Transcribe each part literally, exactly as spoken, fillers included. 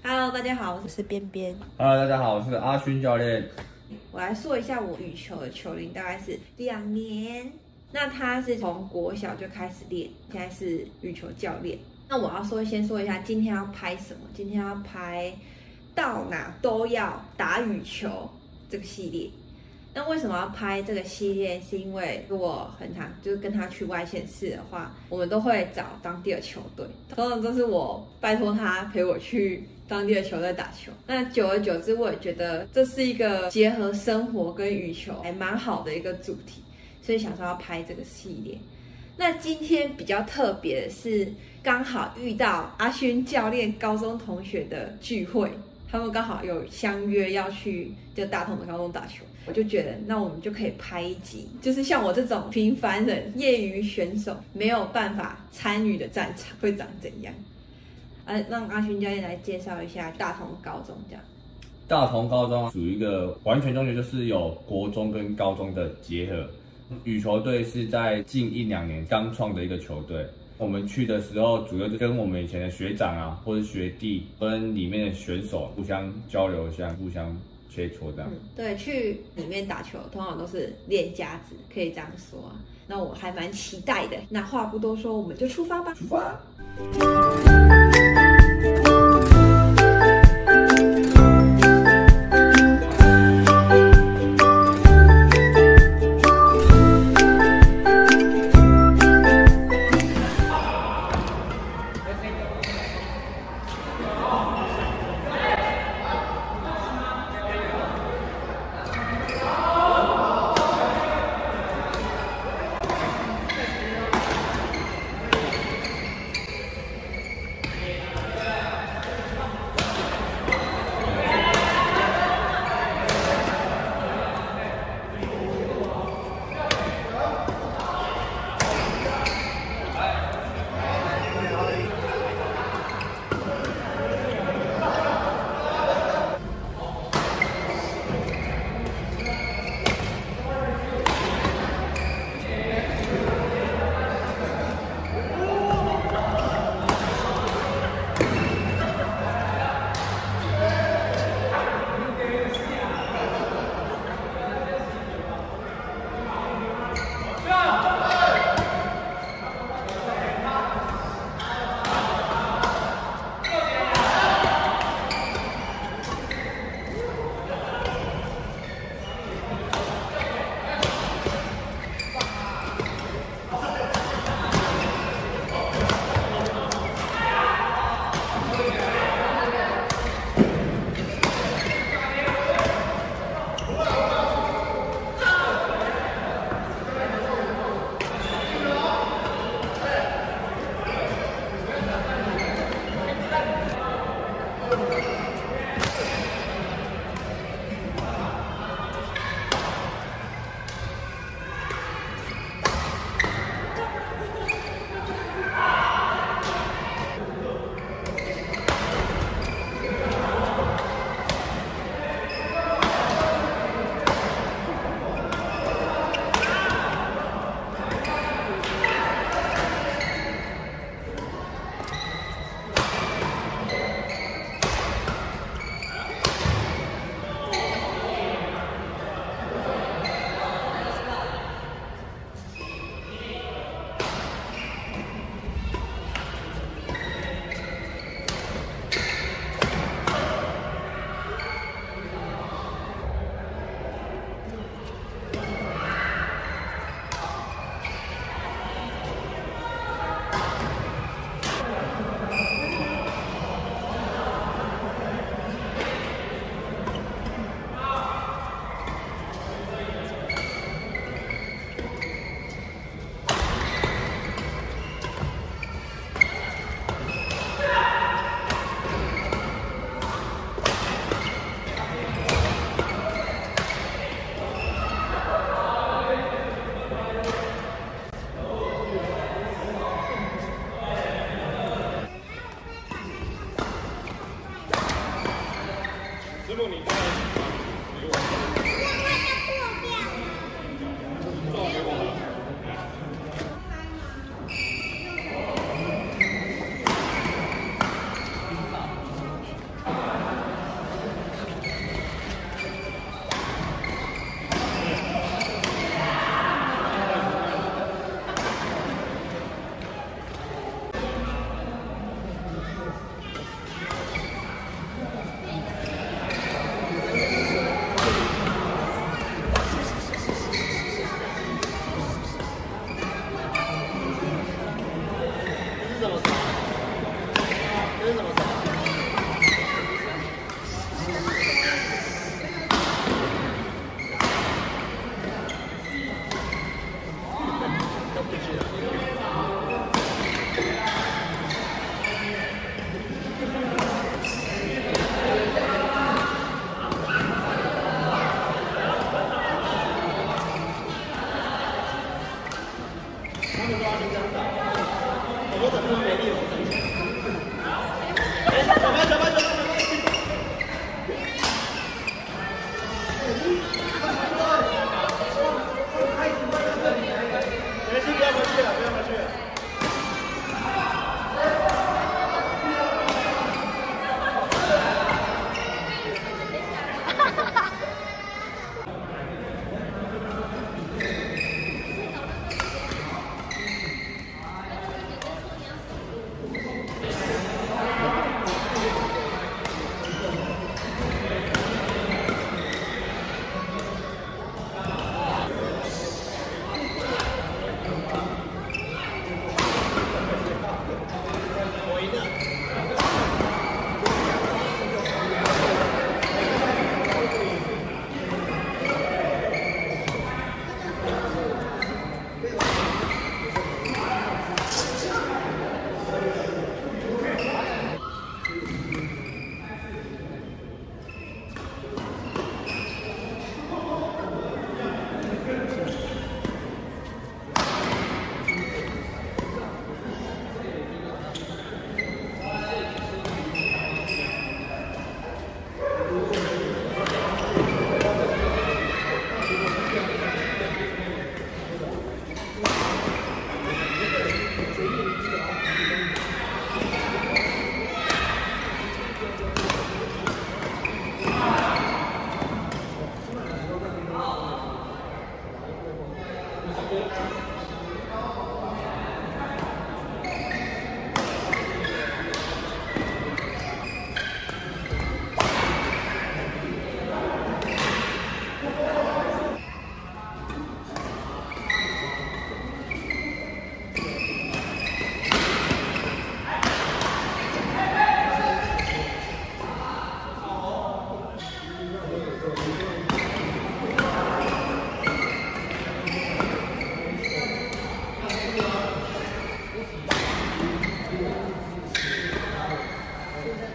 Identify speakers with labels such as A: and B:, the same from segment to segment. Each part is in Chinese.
A: Hello， 大家好，我是边边。
B: Hello， 大家好，我是阿勋教练。
A: 我来说一下我羽球的球龄大概是两年。那他是从国小就开始练，现在是羽球教练。那我要说，先说一下今天要拍什么？今天要拍到哪都要打羽球这个系列。那为什么要拍这个系列？是因为如果很常就是跟他去外县市的话，我们都会找当地的球队，通常都是我拜托他陪我去当地的球队打球。那久而久之，我也觉得这是一个结合生活跟羽球还蛮好的一个主题，所以想说要拍这个系列。那今天比较特别的是，刚好遇到阿勋教练高中同学的聚会，他们刚好有相约要去就大同的高中打球。我就觉得，那我们就可以拍一集，就是像我这种平凡人、业余选手没有办法参与的战场会长怎样？呃、啊，让阿勋教练来介绍一下大同高中这样。
B: 大同高中属于一个完全中学，就是有国中跟高中的结合。羽球队是在近一两年刚创的一个球队。我们去的时候，主要就跟我们以前的学长啊，或者学弟，跟里面的选手互相交流一下，互相切磋这样、嗯。
A: 对，去里面打球通常都是练家子，可以这样说啊。那我还蛮期待的。那话不多说，我们就出发吧。
B: 出发。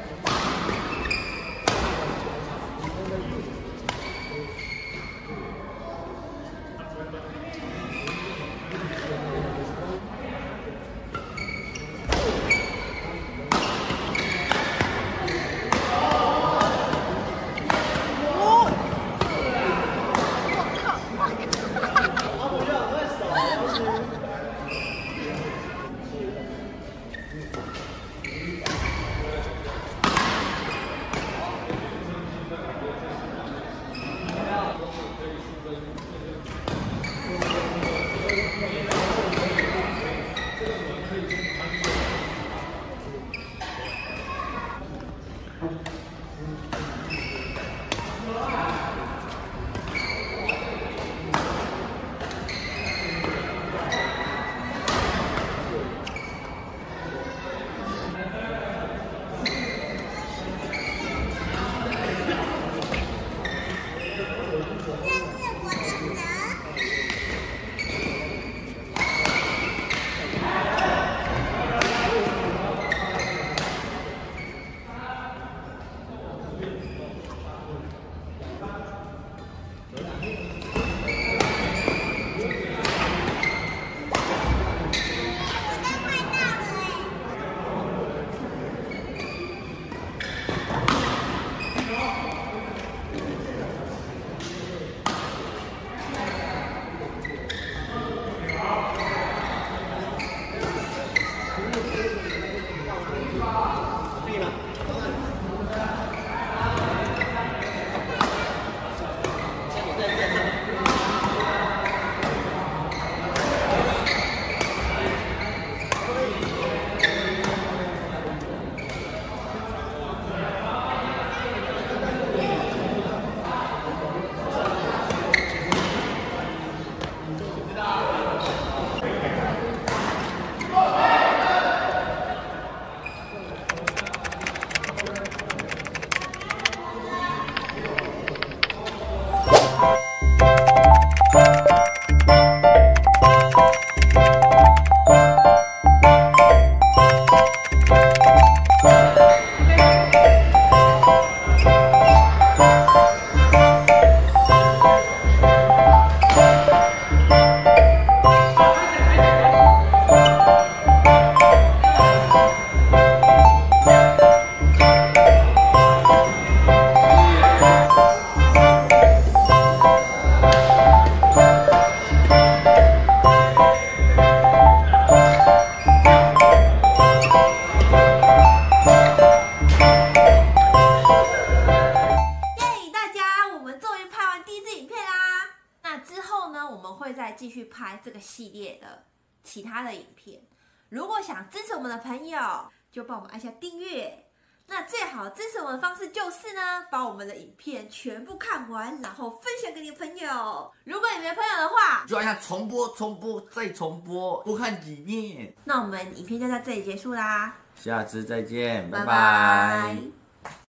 A: 继续拍这个系列的其他的影片。如果想支持我们的朋友，就帮我们按下订阅。那最好支持我们的方式就是呢，把我们的影片全部看完，然后分享给你的朋友。如果你没朋友的话，
C: 就按下重播、重播再重播，多看几遍。
A: 那我们影片就在这里结束啦，
C: 下次再见，拜
A: 拜
C: 拜。
A: 拜。